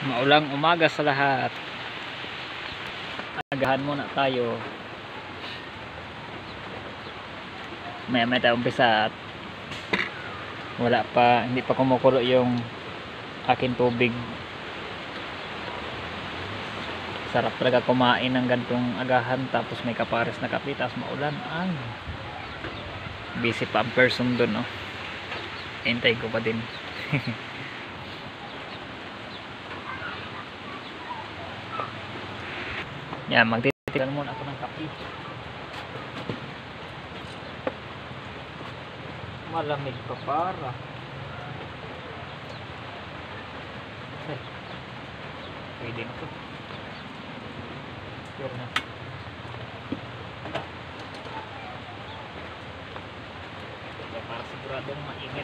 Maulang umaga sa lahat. Agahan muna tayo. Maya tayo umpisa at wala pa, hindi pa kumukulo yung aking tubig. Sarap talaga kumain ng gantong agahan tapos may kapares na kape tapos maulan. Ang busy pa ang person dun, no? Hintay ko pa din. Yan, magtitigan muna ako ng kape. Malamig pa para. Pwede na to. Sure na. Para siguradong mainit.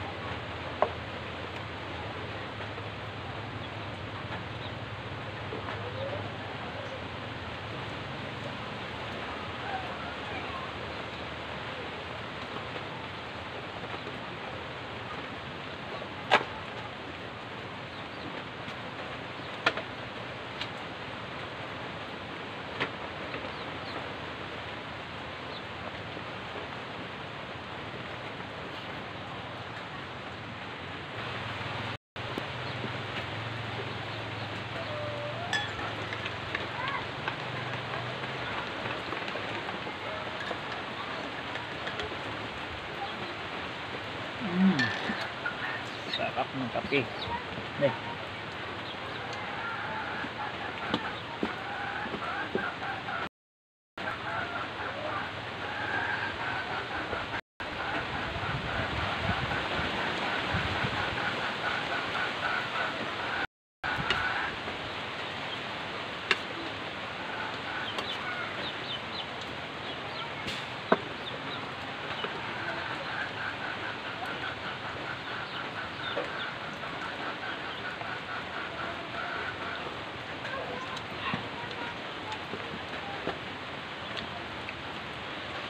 Sarap ng kape.